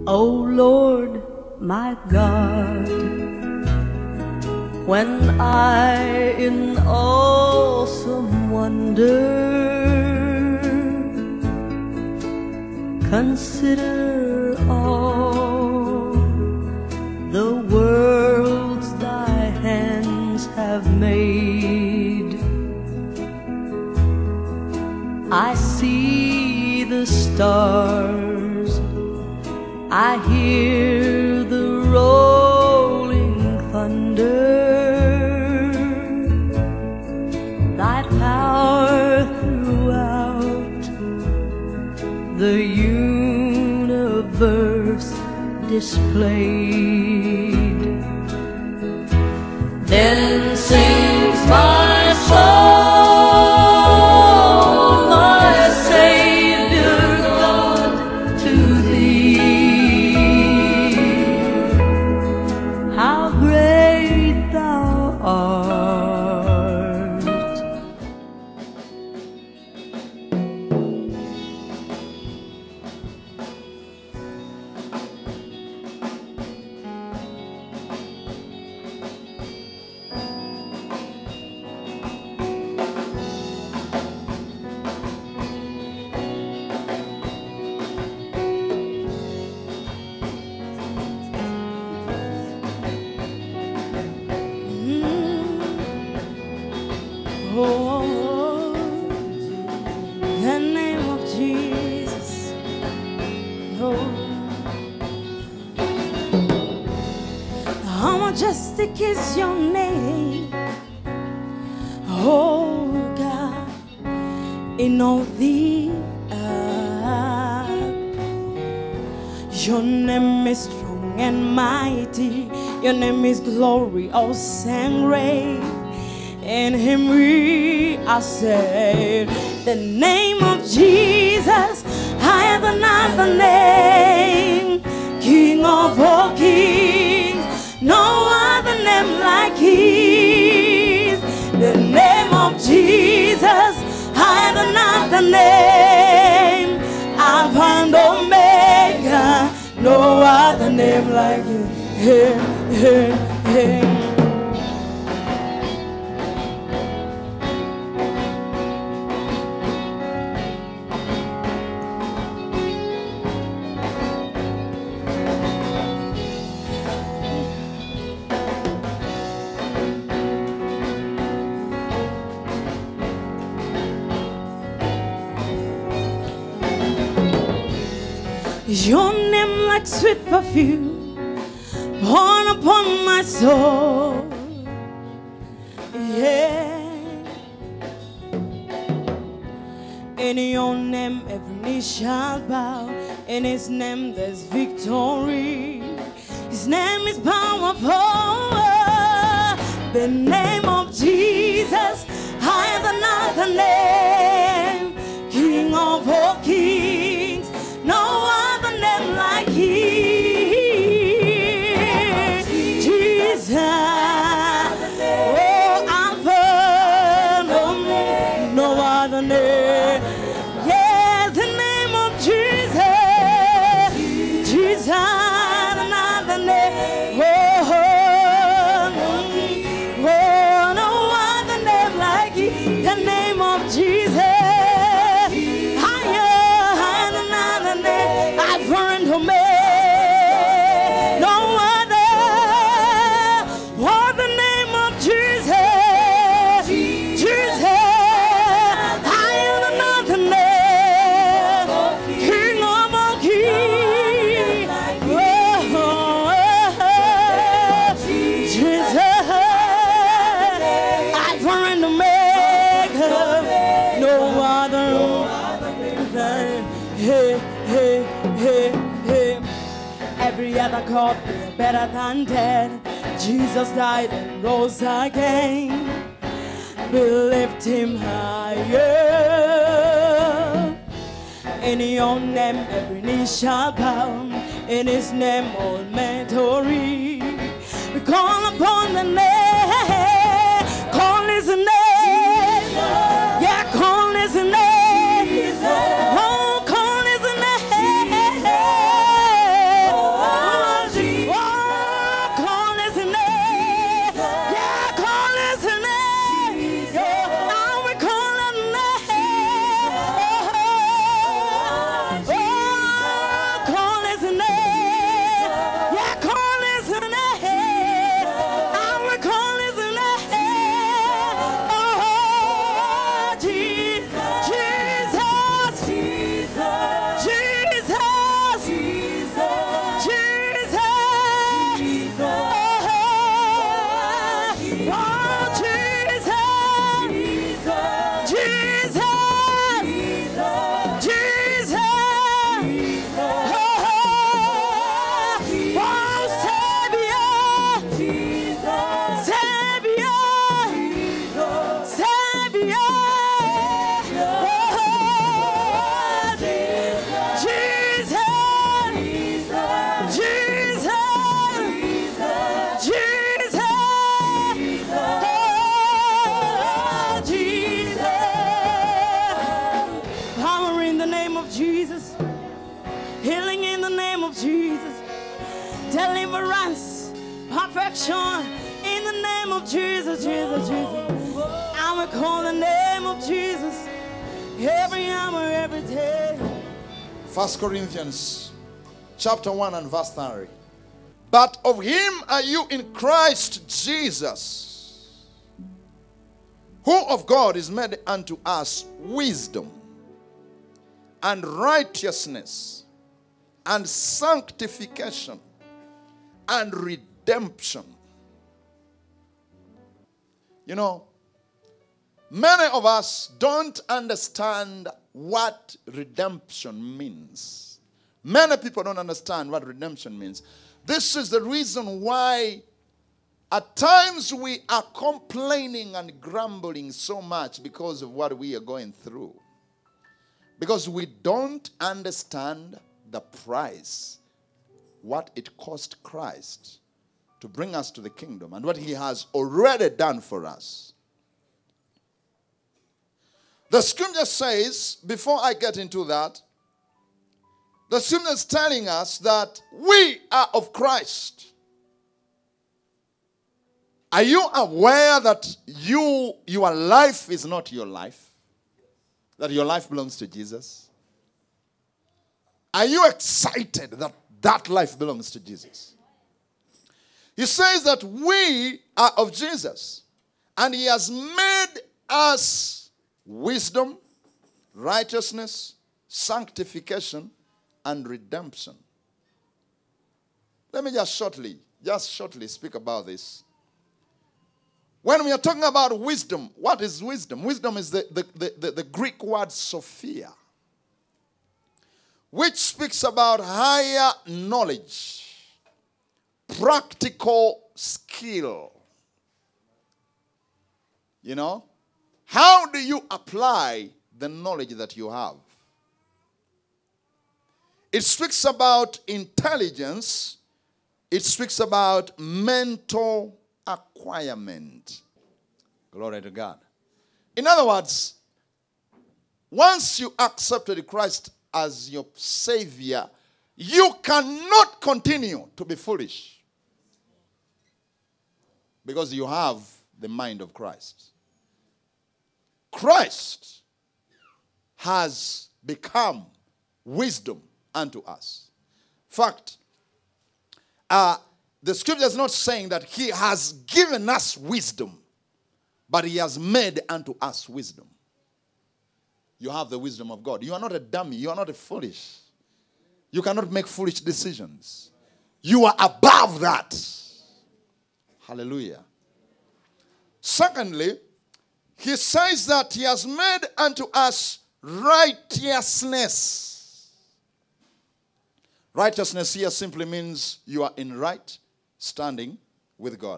O Lord, my God, when I in awesome wonder consider all the worlds thy hands have made, I see the stars, I hear the rolling thunder, thy power throughout the universe displayed. Then sings my soul, my Savior God, to thee. How great thou art! Oh, the name of Jesus. Oh, how majestic is your name, oh God, in all the earth. Your name is strong and mighty. Your name is glorious and great. In Him we are saved. The name of Jesus, higher than other name. King of all kings, no other name like His. The name of Jesus, higher than other name. Alpha and Omega, no other name like His. Hey, hey, hey. Your name like sweet perfume poured upon my soul. Yeah. In your name every knee shall bow. In His name there's victory. His name is powerful. The name of Jesus, higher than other name. King of all kings, no other name like His. Jesus, oh Alpha, no other name. Yes, the name of Jesus, Jesus, another name. Oh, no other name like His. The name of Jesus. Every other God is better than dead. Jesus died and rose again. We lift Him higher. In your name every knee shall bow. In His name all men glory. We call upon the name. Call His name. Yeah, call His name. Oh, call His name. of Jesus. Deliverance, perfection, in the name of Jesus, Jesus, Jesus. I will call the name of Jesus every hour, every day. 1 Corinthians chapter 1 and verse 30. But of him are you in Christ Jesus, who of God is made unto us wisdom and righteousness and sanctification and redemption. You know, many of us don't understand what redemption means. Many people don't understand what redemption means. This is the reason why at times we are complaining and grumbling so much because of what we are going through. Because we don't understand the price, what it cost Christ to bring us to the kingdom and what he has already done for us. The scripture says, before I get into that, the scripture is telling us that we are of Christ. Are you aware that your life is not your life? That your life belongs to Jesus? Are you excited that that life belongs to Jesus? He says that we are of Jesus, and he has made us wisdom, righteousness, sanctification, and redemption. Let me just shortly speak about this. When we are talking about wisdom, what is wisdom? Wisdom is the Greek word Sophia, which speaks about higher knowledge, practical skill. You know? How do you apply the knowledge that you have? It speaks about intelligence. It speaks about mental acquirement. Glory to God. In other words, once you accepted Christ as your Savior, you cannot continue to be foolish because you have the mind of Christ. Christ has become wisdom unto us. In fact, the scripture is not saying that he has given us wisdom, but he has made unto us wisdom. You have the wisdom of God. You are not a dummy. You are not a foolish. You cannot make foolish decisions. You are above that. Hallelujah. Secondly, he says that he has made unto us righteousness. Righteousness here simply means you are in right standing with God.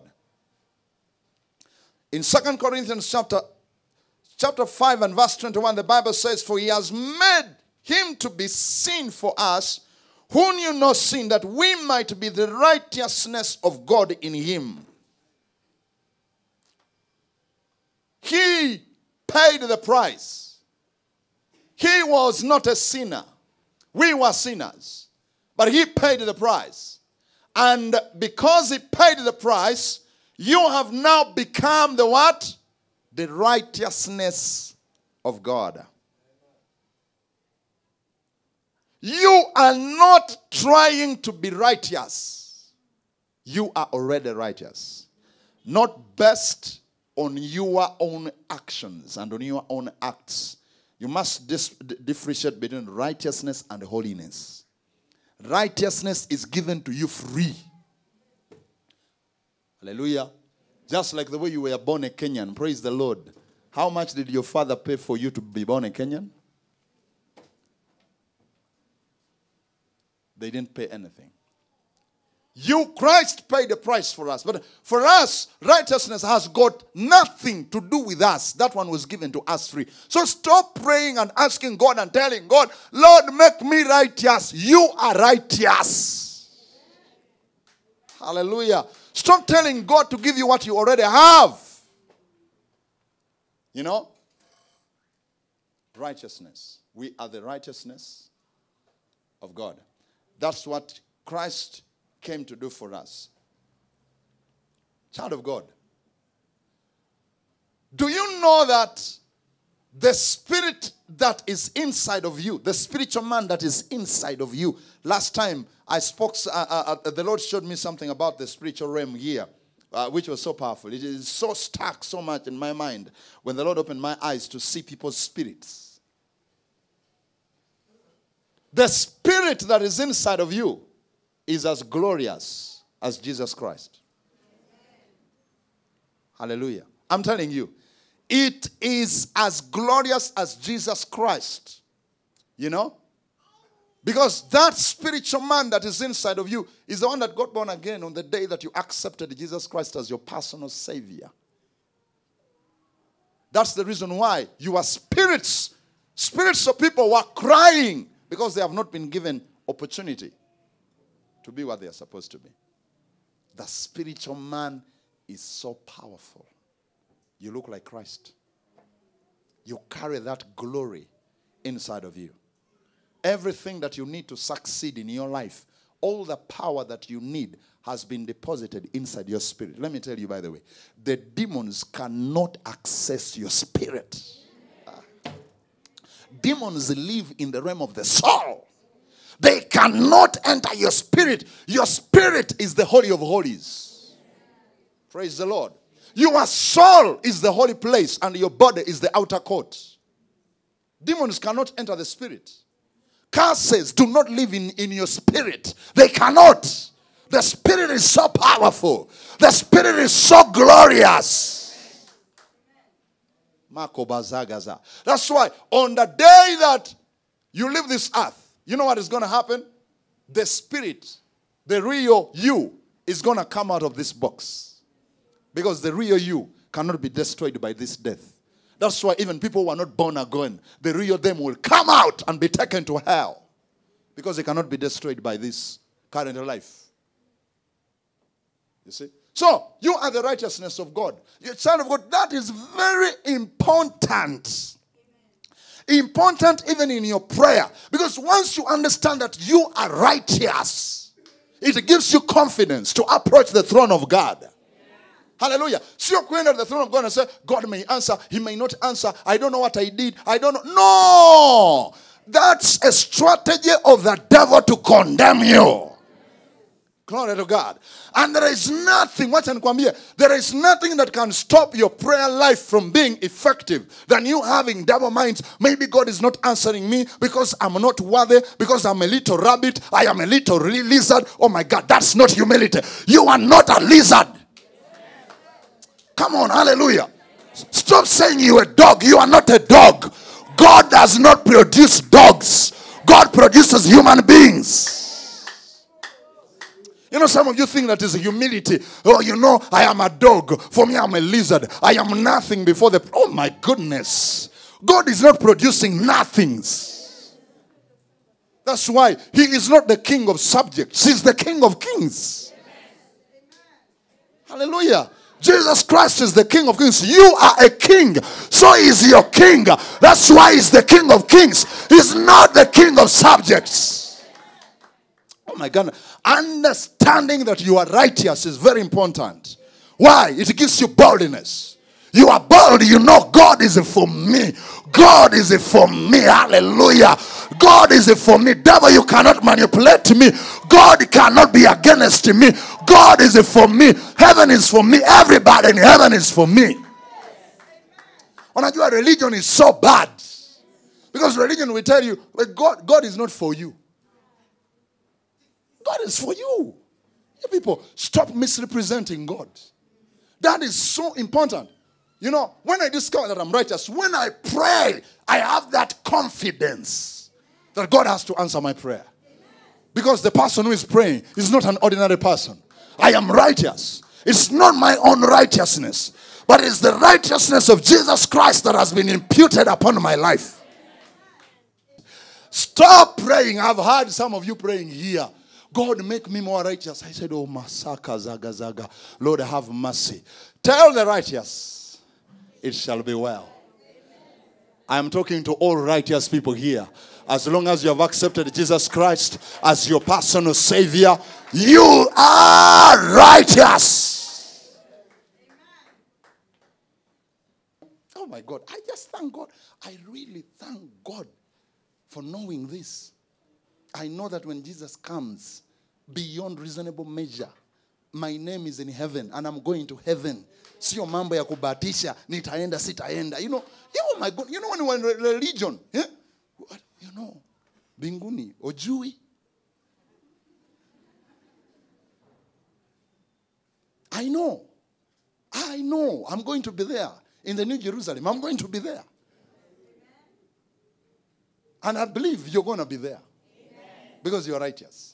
In 2 Corinthians chapter 5 and verse 21, the Bible says, for he has made him to be sin for us, who knew no sin, that we might be the righteousness of God in him. He paid the price. He was not a sinner. We were sinners. But he paid the price. And because he paid the price, you have now become the what? The righteousness of God. You are not trying to be righteous. You are already righteous. Not based on your own actions and on your own acts. You must differentiate between righteousness and holiness. Righteousness is given to you free. Hallelujah. Just like the way you were born a Kenyan. Praise the Lord. How much did your father pay for you to be born a Kenyan? They didn't pay anything. Christ paid the price for us. But for us, righteousness has got nothing to do with us. That one was given to us free. So stop praying and asking God and telling God, Lord, make me righteous. You are righteous. Hallelujah. Stop telling God to give you what you already have. You know? Righteousness. We are the righteousness of God. That's what Christ came to do for us. Child of God, do you know that the spirit that is inside of you, the spiritual man that is inside of you, last time I spoke, the Lord showed me something about the spiritual realm here, which was so powerful. It is so stuck so much in my mind when the Lord opened my eyes to see people's spirits. The spirit that is inside of you is as glorious as Jesus Christ. Hallelujah. I'm telling you, it is as glorious as Jesus Christ. You know? Because that spiritual man that is inside of you is the one that got born again on the day that you accepted Jesus Christ as your personal Savior. That's the reason why you are spirits. Spirits of people were crying because they have not been given opportunity to be what they are supposed to be. The spiritual man is so powerful. You look like Christ. You carry that glory inside of you. Everything that you need to succeed in your life, all the power that you need has been deposited inside your spirit. Let me tell you, by the way, the demons cannot access your spirit. Demons live in the realm of the soul. They cannot enter your spirit. Your spirit is the Holy of Holies. Praise the Lord. Your soul is the holy place and your body is the outer court. Demons cannot enter the spirit. Curses do not live in your spirit. They cannot. The spirit is so powerful. The spirit is so glorious. That's why on the day that you leave this earth, you know what is going to happen? The spirit, the real you, is going to come out of this box. Because the real you cannot be destroyed by this death. That's why even people who are not born again, the real them will come out and be taken to hell. Because they cannot be destroyed by this current life. You see? So, you are the righteousness of God. You're a child of God. That is very important. Important even in your prayer. Because once you understand that you are righteous, it gives you confidence to approach the throne of God. Hallelujah. So you're going to the throne of God and say, God may answer, he may not answer. I don't know what I did. I don't know. No. That's a strategy of the devil to condemn you. Glory to God. And there is nothing, there is nothing that can stop your prayer life from being effective than you having double minds. Maybe God is not answering me because I'm not worthy, because I'm a little rabbit, I am a little lizard. Oh my God, that's not humility. You are not a lizard. Come on, hallelujah. Stop saying you're a dog. You are not a dog. God does not produce dogs. God produces human beings. You know, some of you think that is humility. Oh, you know, I am a dog. For me, I'm a lizard. I am nothing before the... Oh, my goodness. God is not producing nothings. That's why he is not the king of subjects. He's the king of kings. Hallelujah. Jesus Christ is the King of Kings. You are a king. So is your king. That's why he's the King of Kings. He's not the king of subjects. Oh my God. Understanding that you are righteous is very important. Why? It gives you boldness. You are bold. You know God is for me. God is for me. Hallelujah. God is for me. Devil, you cannot manipulate me. God cannot be against me. God is for me. Heaven is for me. Everybody in heaven is for me. Unajua, religion is so bad. Because religion will tell you, God is not for you. God is for you. You people, stop misrepresenting God. That is so important. You know, when I discover that I'm righteous, when I pray, I have that confidence that God has to answer my prayer. Because the person who is praying is not an ordinary person. I am righteous. It's not my own righteousness, but it's the righteousness of Jesus Christ that has been imputed upon my life. Stop praying. I've heard some of you praying here. God, make me more righteous. I said, oh, Masaka Zaga Zaga. Lord, have mercy. Tell the righteous, it shall be well. I am talking to all righteous people here. As long as you have accepted Jesus Christ as your personal Savior, you are righteous. Oh my God. I just thank God. I really thank God for knowing this. I know that when Jesus comes, beyond reasonable measure, my name is in heaven and I'm going to heaven. Sio mambo ya kubatisha, nitaenda, sitaenda. You know, oh my God, you know when you are in religion, yeah? You know, binguni, ojui. I know, I'm going to be there. In the New Jerusalem, I'm going to be there. And I believe you're going to be there. Because you're righteous.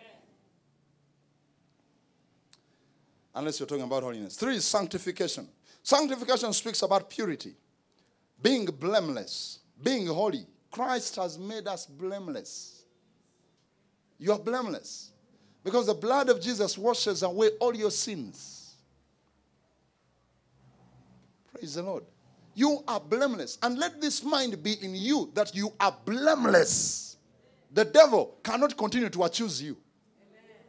Unless you're talking about holiness. 3 is sanctification. Sanctification speaks about purity. Being blameless. Being holy. Christ has made us blameless. You are blameless. Because the blood of Jesus washes away all your sins. Praise the Lord. You are blameless. And let this mind be in you that you are blameless. The devil cannot continue to accuse you. Amen.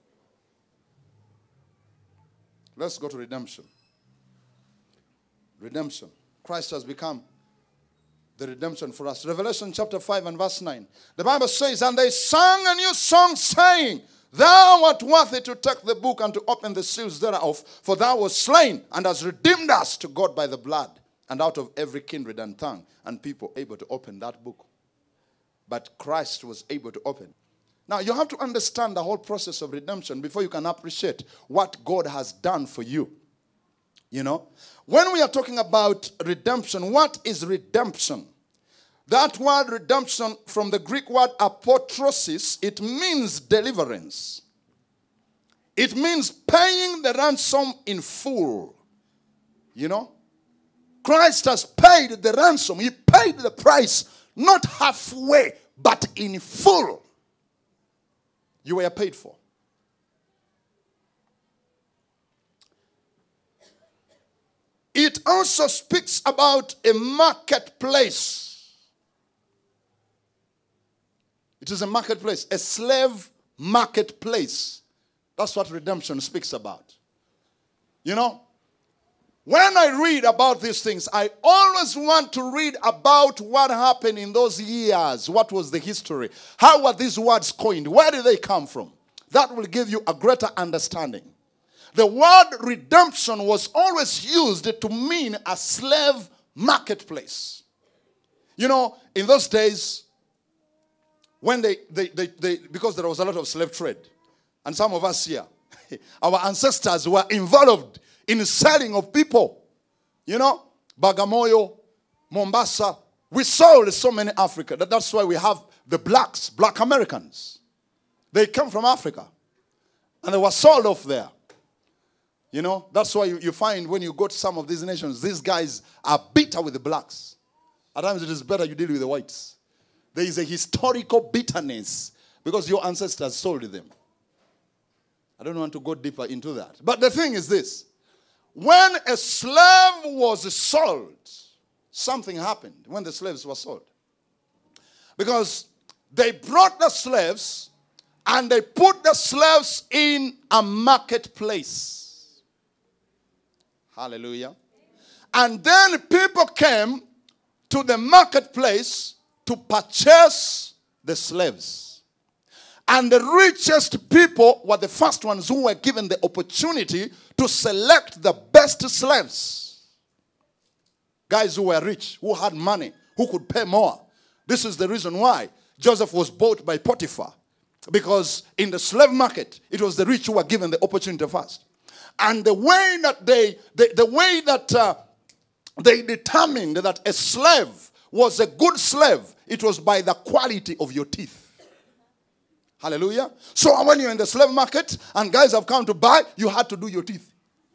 Let's go to redemption. Redemption. Christ has become the redemption for us. Revelation chapter 5 and verse 9. The Bible says, and they sang a new song saying, thou art worthy to take the book and to open the seals thereof, for thou wast slain and hast redeemed us to God by the blood, and out of every kindred and tongue and people able to open that book. But Christ was able to open. Now, you have to understand the whole process of redemption before you can appreciate what God has done for you. You know, when we are talking about redemption, what is redemption? That word redemption, from the Greek word apotrosis, it means deliverance. It means paying the ransom in full. You know, Christ has paid the ransom. He paid the price. Not halfway, but in full. You were paid for. It also speaks about a marketplace. It is a marketplace, a slave marketplace. That's what redemption speaks about. You know? When I read about these things, I always want to read about what happened in those years. What was the history? How were these words coined? Where did they come from? That will give you a greater understanding. The word redemption was always used to mean a slave marketplace. You know, in those days, when they because there was a lot of slave trade, and some of us here, our ancestors were involved in selling of people. You know, Bagamoyo, Mombasa. We sold so many Africa. That's why we have the blacks, black Americans. They come from Africa. And they were sold off there. You know, that's why you find when you go to some of these nations, these guys are bitter with the blacks. At times it is better you deal with the whites. There is a historical bitterness because your ancestors sold them. I don't want to go deeper into that. But the thing is this. When a slave was sold, something happened when the slaves were sold. Because they brought the slaves and they put the slaves in a marketplace. Hallelujah. And then people came to the marketplace to purchase the slaves. And the richest people were the first ones who were given the opportunity to select the best slaves. Guys who were rich, who had money, who could pay more. This is the reason why Joseph was bought by Potiphar. Because in the slave market, it was the rich who were given the opportunity first. And the way that they determined that a slave was a good slave, it was by the quality of your teeth. Hallelujah. So when you're in the slave market and guys have come to buy, you had to do your teeth.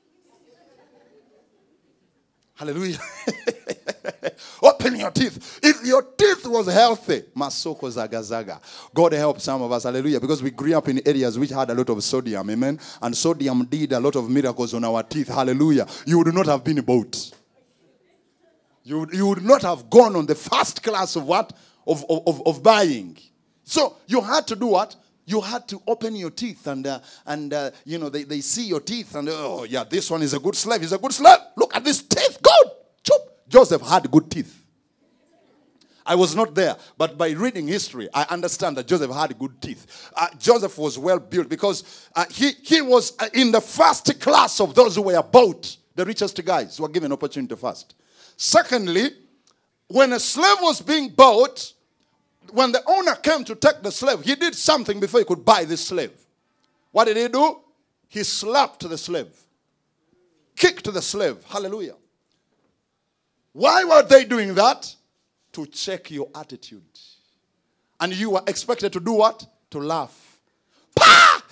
Hallelujah. Open your teeth. If your teeth was healthy, masoko zaga zaga. God help some of us. Hallelujah. Because we grew up in areas which had a lot of sodium. Amen. And sodium did a lot of miracles on our teeth. Hallelujah. You would not have been bought. You would not have gone on the first class of what? of buying. So you had to do what? You had to open your teeth and you know, they see your teeth and, oh yeah, this one is a good slave. He's a good slave. Look at this teeth. Good. Chop. Joseph had good teeth. I was not there, but by reading history, I understand that Joseph had good teeth. Joseph was well built because he was in the first class of those who were bought. The richest guys were given opportunity first. Secondly, when a slave was being bought, when the owner came to take the slave, he did something before he could buy this slave. What did he do? He slapped the slave. Kicked the slave. Hallelujah. Why were they doing that? To check your attitude. And you were expected to do what? To laugh. Pa!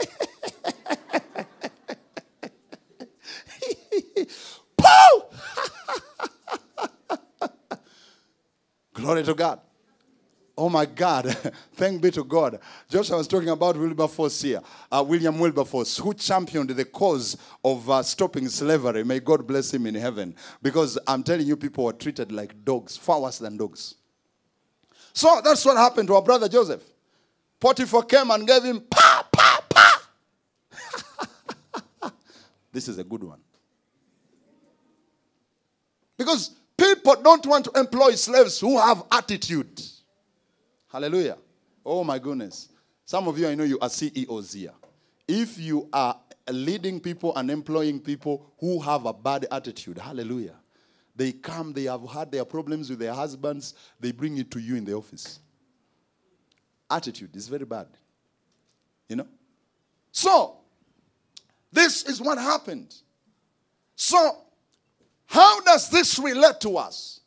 Pooh! Glory to God. Oh my God. Thank be to God. Joshua was talking about Wilberforce here. William Wilberforce, who championed the cause of stopping slavery. May God bless him in heaven. Because I'm telling you, people were treated like dogs, far worse than dogs. So that's what happened to our brother Joseph. Potiphar came and gave him pa, pa, pa. This is a good one. Because people don't want to employ slaves who have attitude. Hallelujah. Oh my goodness. Some of you, I know you are CEOs here. If you are leading people and employing people who have a bad attitude, hallelujah. They come, they have had their problems with their husbands, they bring it to you in the office. Attitude is very bad. You know? So, this is what happened. So, how does this relate to us?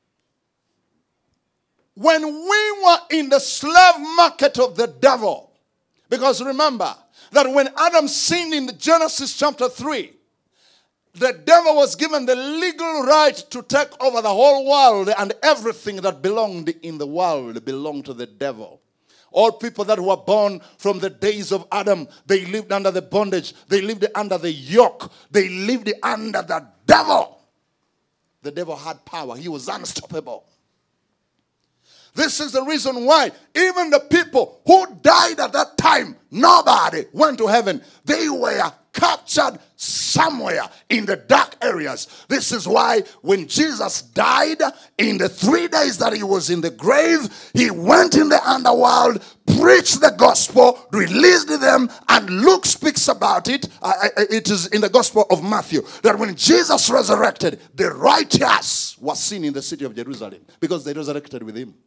When we were in the slave market of the devil, because remember that when Adam sinned in Genesis chapter 3, the devil was given the legal right to take over the whole world, and everything that belonged in the world belonged to the devil. All people that were born from the days of Adam, they lived under the bondage. They lived under the yoke. They lived under the devil. The devil had power. He was unstoppable. This is the reason why even the people who died at that time, nobody went to heaven. They were captured somewhere in the dark areas. This is why when Jesus died, in the 3 days that he was in the grave, he went in the underworld, preached the gospel, released them, and Luke speaks about it. It is in the gospel of Matthew that when Jesus resurrected, the righteous were seen in the city of Jerusalem because they resurrected with him.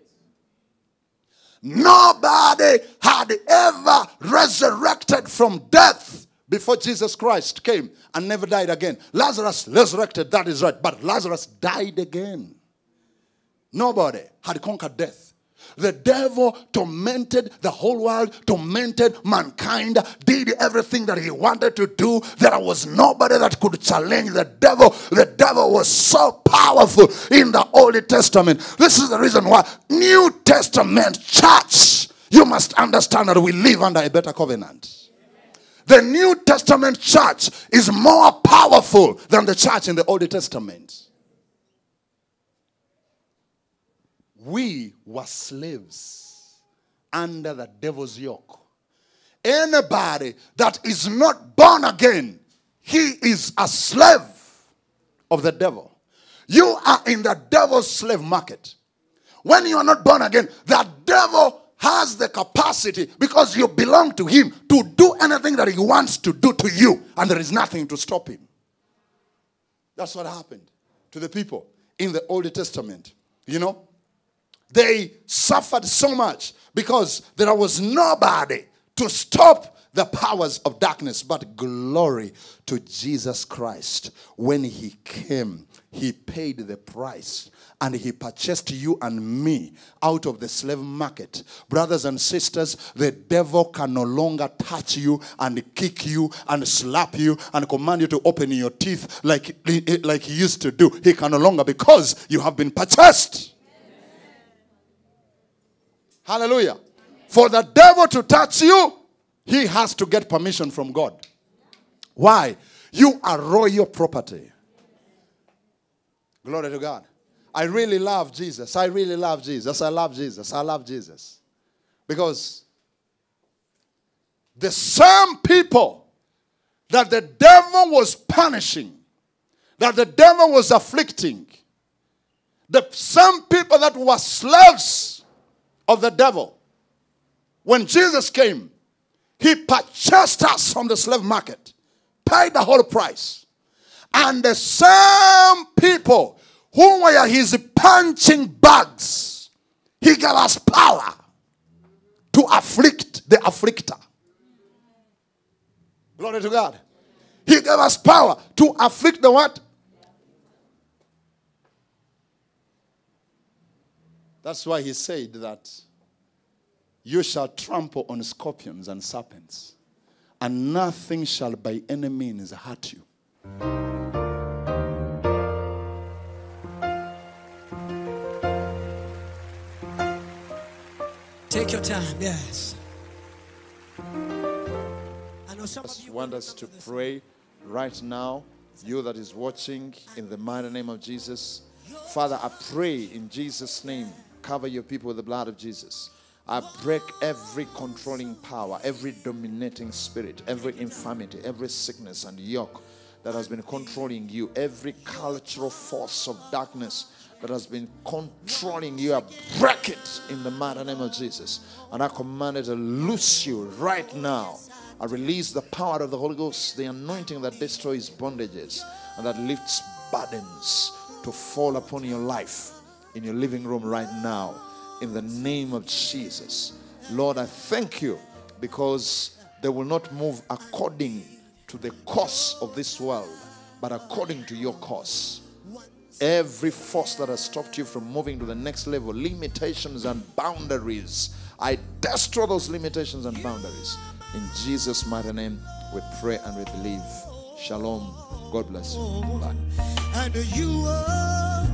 Nobody had ever resurrected from death before Jesus Christ came and never died again. Lazarus resurrected, that is right, but Lazarus died again. Nobody had conquered death. The devil tormented the whole world, tormented mankind, did everything that he wanted to do. There was nobody that could challenge the devil. The devil was so powerful in the Old Testament. This is the reason why New Testament church, you must understand that we live under a better covenant. The New Testament church is more powerful than the church in the Old Testament. We were slaves under the devil's yoke. Anybody that is not born again, he is a slave of the devil. You are in the devil's slave market. When you are not born again, the devil has the capacity, because you belong to him, to do anything that he wants to do to you, and there is nothing to stop him. That's what happened to the people in the Old Testament. You know, they suffered so much because there was nobody to stop the powers of darkness. But glory to Jesus Christ. When he came, he paid the price. And he purchased you and me out of the slave market. Brothers and sisters, the devil can no longer touch you and kick you and slap you and command you to open your teeth like he used to do. He can no longer, because you have been purchased. Hallelujah. For the devil to touch you, he has to get permission from God. Why? You are royal property. Glory to God. I really love Jesus. I really love Jesus. I love Jesus. I love Jesus. Because the same people that the devil was punishing, that the devil was afflicting, the same people that were slaves of the devil, when Jesus came, he purchased us from the slave market, paid the whole price. And the same people who were his punching bags, he gave us power to afflict the afflicter. Glory to God. He gave us power to afflict the what? That's why he said that you shall trample on scorpions and serpents, and nothing shall by any means hurt you. Take your time, yes. I know some of I you want us to pray right now. You that is watching, in the mighty name of Jesus. Father, I pray in Jesus' name, cover your people with the blood of Jesus. I break every controlling power, every dominating spirit, every infirmity, every sickness and yoke that has been controlling you, every cultural force of darkness that has been controlling you. I break it in the mighty name of Jesus. And I command it to loose you right now. I release the power of the Holy Ghost, the anointing that destroys bondages and that lifts burdens to fall upon your life in your living room right now. In the name of Jesus. Lord, I thank you because they will not move according to the course of this world, but according to your course. Every force that has stopped you from moving to the next level, limitations and boundaries, I destroy those limitations and boundaries. In Jesus' mighty name, we pray and we believe. Shalom. God bless you. Bye. and you are